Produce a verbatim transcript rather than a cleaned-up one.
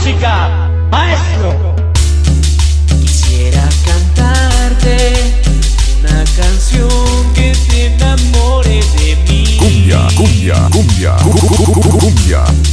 música, maestro. Quisiera cantarte una canción que te enamore de mí. Cumbia, cumbia, cumbia, cu- cu- cu- cu- cumbia.